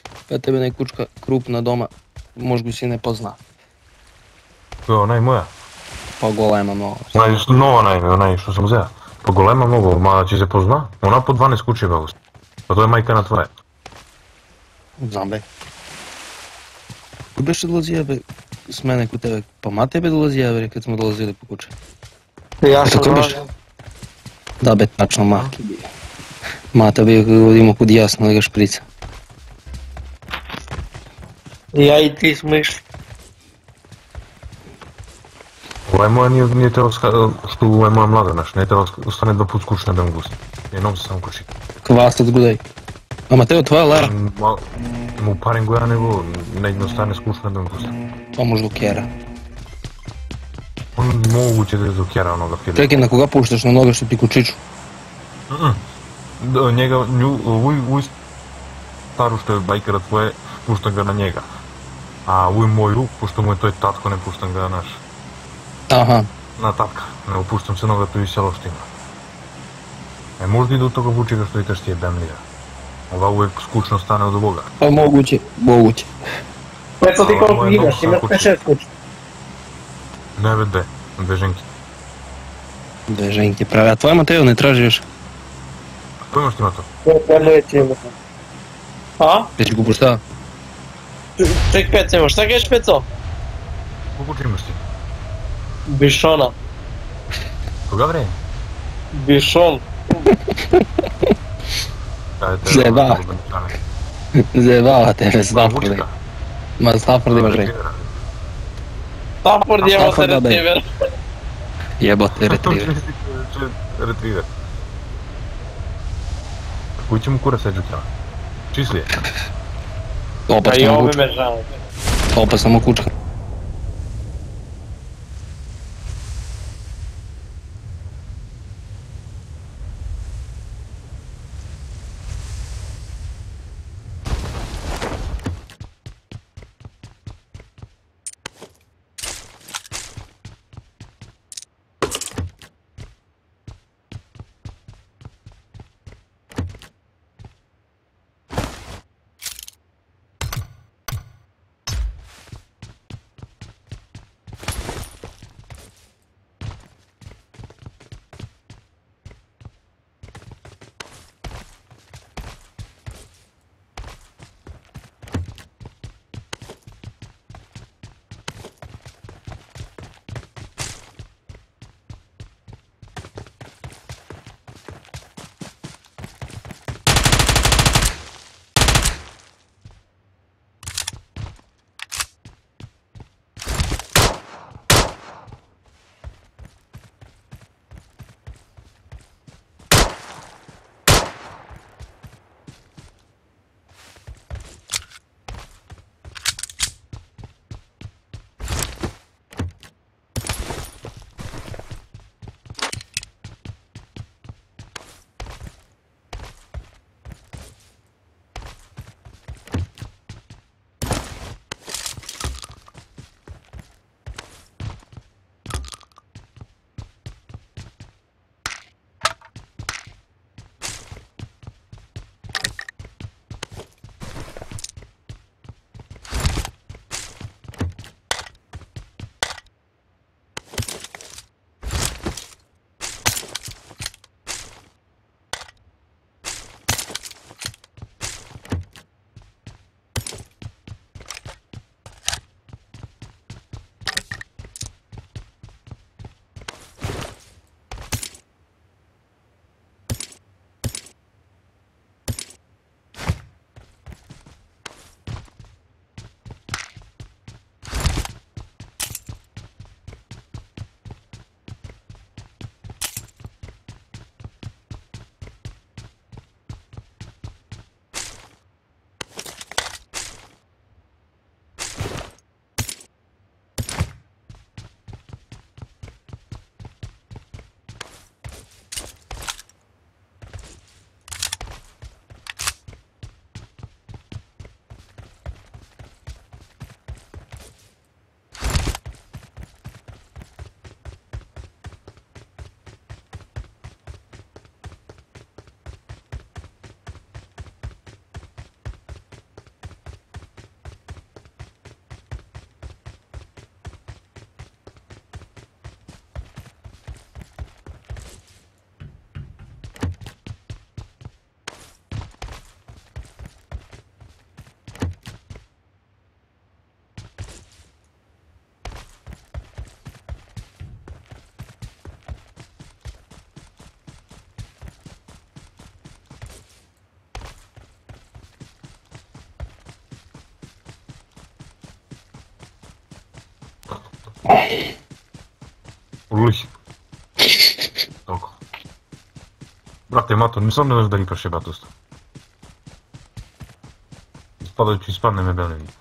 Tebe najkučka krupna doma, možda si ne pozna. To je onaj moja. Pa golema mnogo. Onaj što sam uzeo. Pa golema mnogo, ma će se pozna. Ona po 12 kućeva. Pa to je majka na tvoje. Znam be. Ko беше dolazio be s mene kod tebe? Pa ma tebe dolazio be kad smo dolazili po kuće. Ja sam Tako dolazio. Da be, tačno maki bio. Mata bio imao kod jasno da ga šprica. Ja i ti smo išli. Ovaj moja nije trebao što ovaj moja mlada, znaš, nije trebao ostane 2 put skućna da mu gusti. Jednom se samo kući. Kvastac gudaj. A Mateo, tvoja Lara? Mu parim goja nego ne ostane skućna da mu gusti. Pa možda u Kjera. On moguće da je do Kjera onoga Filipa. Čekaj, na koga puštaš? Na noga što ti kučiću? Njega, uj staru što je bajkera tvoje, puštam ga na njega. A uj moju, pošto mu je to je tatko, ne puštam ga naš. Aha. Na tatka, ne upuštam se noga tu i selo što ima. Možda i do toga vučega što i kaš ti je bemlija. Ova uvijek skučno stane od ovoga. Pa moguće. Peco ti koliko imaš, imaš 5-6 kuća. Ne be dve ženke. Dve ženke prave, a tvoja Mateo ne traži još? Ko imaš ti na to? To je neće ima. A? Već gubu šta? Ček Peco imaš, šta kažeš Peco? Koliko ti imaš ti? Bišona. Koga bre? Bišon. Zajebava. Zajebava tebe, Stafford. Ma Stafford ima ženke. Stafford jebate retriever. Jebote retriever. Retriever. Koji će mu kura seđu tjela? Čisli je? Pa i ovo me žao. Opasna mu kučka. Urli si. Toľko. Brate, Mato, som neveš da impaš jebať dosta. Spadaj, či spadneme belení.